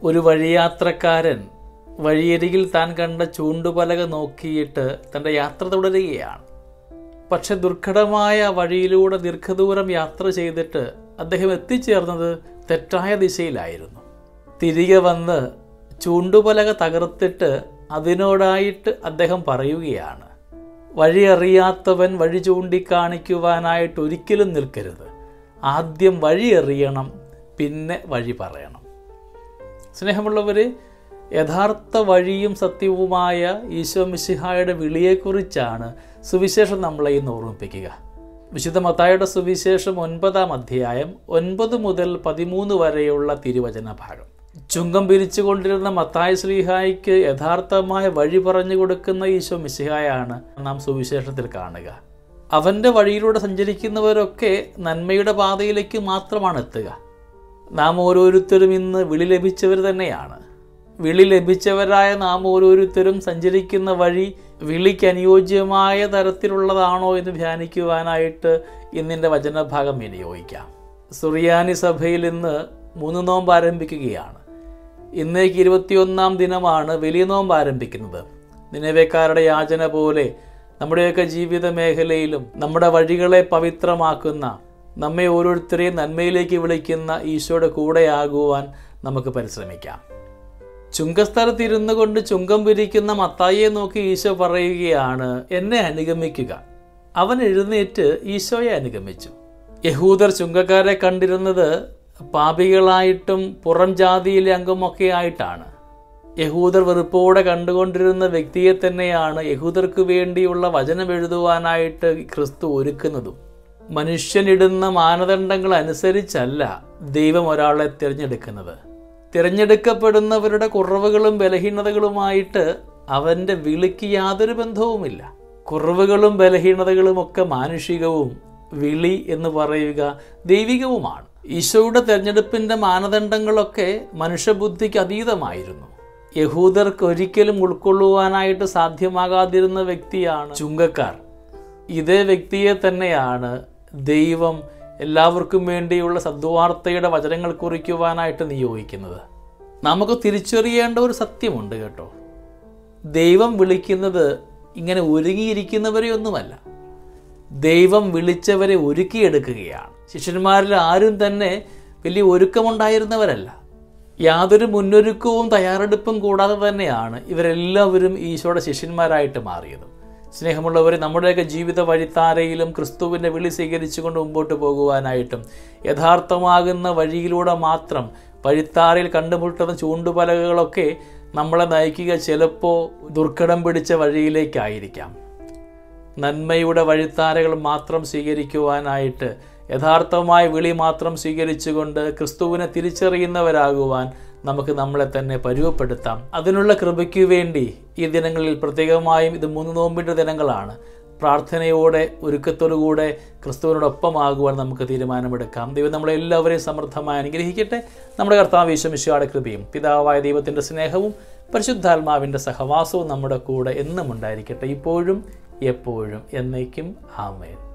ഒരു വഴിയാത്രക്കാരൻ വഴിയരികിൽ താൻ കണ്ട ചൂണ്ടുപലക നോക്കിയിട്ട് തൻ്റെ യാത്ര തുടരുകയാണ്. പക്ഷെ ദുർഘടമായ വഴിയിലൂടെ ദീർഘദൂരം യാത്ര ചെയ്തിട്ട് അദ്ദേഹം എത്തിച്ചേർന്നത് തെറ്റായ ദിശയിലായിരുന്നു. തിരികെ വന്ന് ചൂണ്ടുപലക തകർത്തിട്ട് അതിനോടായിട്ട് അദ്ദേഹം പറയുകയാണ്, വഴി അറിയാത്തവൻ വഴി ചൂണ്ടിക്കാണിക്കുവാനായിട്ട് ഒരിക്കലും നിൽക്കരുത്. ആദ്യം വഴി അറിയണം, പിന്നെ വഴി പറയണം. സ്നേഹമുള്ളവർ, യഥാർത്ഥ വഴിയും സത്യവുമായ ഈശോ മിശിഹായുടെ വിളിയെക്കുറിച്ചാണ് സുവിശേഷം നമ്മളെ ഇന്ന് ഓർമ്മിപ്പിക്കുക. വിശുദ്ധ മത്തായിയുടെ സുവിശേഷം 9-ാം അധ്യായം 9 മുതൽ 13 വരെയുള്ള തിരുവചന ഭാഗം. ചുങ്കം പിരിച്ചുകൊണ്ടിരുന്ന മത്തായി ശ്ലീഹായ്ക്ക് യഥാർത്ഥമായ വഴി പറഞ്ഞു കൊടുക്കുന്ന ഈശോ മിശിഹായാണ് നാം സുവിശേഷത്തിൽ കാണുക. അവൻ്റെ വഴിയിലൂടെ സഞ്ചരിക്കുന്നവരൊക്കെ നന്മയുടെ പാതയിലേക്ക് മാത്രമാണ് എത്തുക. നാം ഓരോരുത്തരും ഇന്ന് വിളി ലഭിച്ചവർ തന്നെയാണ്. വിളി ലഭിച്ചവരായ നാം ഓരോരുത്തരും സഞ്ചരിക്കുന്ന വഴി വിളിക്ക് അനുയോജ്യമായ തരത്തിലുള്ളതാണോ എന്ന് ധ്യാനിക്കുവാനായിട്ട് ഇന്നിൻ്റെ വചനഭാഗം വിനിയോഗിക്കാം. സുറിയാനി സഭയിൽ ഇന്ന് 3 നോമ്പ് ആരംഭിക്കുകയാണ്. ഇന്നേക്ക് 21-ാം ദിനമാണ് വലിയ നോമ്പ് ആരംഭിക്കുന്നത്. നിനവേക്കാരുടെ യാചന പോലെ നമ്മുടെയൊക്കെ ജീവിത മേഖലയിലും നമ്മുടെ വഴികളെ പവിത്രമാക്കുന്ന, നമ്മെ ഓരോരുത്തരെയും നന്മയിലേക്ക് വിളിക്കുന്ന ഈശോയുടെ കൂടെയാകുവാൻ നമുക്ക് പരിശ്രമിക്കാം. ചുങ്കസ്ഥലത്തിരുന്നു കൊണ്ട് ചുങ്കം പിരിക്കുന്ന മത്തായിയെ നോക്കി ഈശോ പറയുകയാണ്, എന്നെ അനുഗമിക്കുക. അവൻ എഴുന്നേറ്റ് ഈശോയെ അനുഗമിച്ചു. യഹൂദർ ചുങ്കക്കാരെ കണ്ടിരുന്നത് പാപികളായിട്ടും പുറം ജാതിയിലെ അംഗമൊക്കെ ആയിട്ടാണ്. യഹൂദർ വെറുപ്പോടെ കണ്ടുകൊണ്ടിരുന്ന വ്യക്തിയെ തന്നെയാണ് യഹൂദർക്ക് വേണ്ടിയുള്ള വചനം എഴുതുവാനായിട്ട് ക്രിസ്തു ഒരുക്കുന്നതും. മനുഷ്യനിടുന്ന മാനദണ്ഡങ്ങൾ അനുസരിച്ചല്ല ദൈവം ഒരാളെ തിരഞ്ഞെടുക്കുന്നത്. തിരഞ്ഞെടുക്കപ്പെടുന്നവരുടെ കുറവുകളും ബലഹീനതകളുമായിട്ട് അവൻ്റെ വിളിക്ക് യാതൊരു ബന്ധവുമില്ല. കുറവുകളും ബലഹീനതകളും ഒക്കെ മാനുഷികവും, വിളി എന്ന് പറയുക ദൈവികവുമാണ്. ഈശോയുടെ തിരഞ്ഞെടുപ്പിൻ്റെ മാനദണ്ഡങ്ങളൊക്കെ മനുഷ്യബുദ്ധിക്ക് അതീതമായിരുന്നു. യഹൂദർക്ക് ഒരിക്കലും ഉൾക്കൊള്ളുവാനായിട്ട് സാധ്യമാകാതിരുന്ന വ്യക്തിയാണ് ചുങ്കക്കാർ. ഇതേ വ്യക്തിയെ തന്നെയാണ് ദൈവം എല്ലാവർക്കും വേണ്ടിയുള്ള സദ്വാർത്തയുടെ വചനങ്ങൾ കുറിക്കുവാനായിട്ട് നിയോഗിക്കുന്നത്. നമുക്ക് തിരിച്ചറിയേണ്ട ഒരു സത്യമുണ്ട് കേട്ടോ. ദൈവം വിളിക്കുന്നത് ഇങ്ങനെ ഒരുങ്ങിയിരിക്കുന്നവരെയൊന്നുമല്ല. ദൈവം വിളിച്ചവരെ ഒരുക്കിയെടുക്കുകയാണ്. ശിഷ്യന്മാരിൽ ആരും തന്നെ വലിയ ഒരുക്കമുണ്ടായിരുന്നവരല്ല. യാതൊരു മുന്നൊരുക്കവും തയ്യാറെടുപ്പും കൂടാതെ തന്നെയാണ് ഇവരെല്ലാവരും ഈശോയുടെ ശിഷ്യന്മാരായിട്ട് മാറിയത്. സ്നേഹമുള്ളവരെ, നമ്മുടെയൊക്കെ ജീവിത വഴിത്താരയിലും ക്രിസ്തുവിൻ്റെ വിളി സ്വീകരിച്ചുകൊണ്ട് മുമ്പോട്ട് പോകുവാനായിട്ടും യഥാർത്ഥമാകുന്ന വഴിയിലൂടെ മാത്രം വഴിത്താരയിൽ കണ്ടുമുട്ടുന്ന ചൂണ്ടുപലകകളൊക്കെ നമ്മളെ നയിക്കുക ചിലപ്പോൾ ദുർഘടം പിടിച്ച വഴിയിലേക്കായിരിക്കാം. നന്മയുടെ വഴിത്താരകൾ മാത്രം സ്വീകരിക്കുവാനായിട്ട്, യഥാർത്ഥമായ വിളി മാത്രം സ്വീകരിച്ചുകൊണ്ട് ക്രിസ്തുവിനെ തിരിച്ചറിയുന്നവരാകുവാൻ നമുക്ക് നമ്മളെ തന്നെ പരുവപ്പെടുത്താം. അതിനുള്ള കൃപയ്ക്കു വേണ്ടി ഈ ദിനങ്ങളിൽ പ്രത്യേകമായും ഇത് 3 നോമ്പിൻ്റെ ദിനങ്ങളാണ്. പ്രാർത്ഥനയോടെ ഒരുക്കത്തോടുകൂടെ ക്രിസ്തുവിനോടൊപ്പമാകുവാൻ നമുക്ക് തീരുമാനമെടുക്കാം. ദൈവം നമ്മളെല്ലാവരെയും സമൃദ്ധമായി അനുഗ്രഹിക്കട്ടെ. നമ്മുടെ കർത്താവ് യേശു മിശിഹായുടെ കൃപയും പിതാവായ ദൈവത്തിൻ്റെ സ്നേഹവും പരിശുദ്ധാത്മാവിൻ്റെ സഹവാസവും നമ്മുടെ കൂടെ എന്നും ഉണ്ടായിരിക്കട്ടെ, ഇപ്പോഴും എപ്പോഴും എന്നേക്കും. ആമേൻ.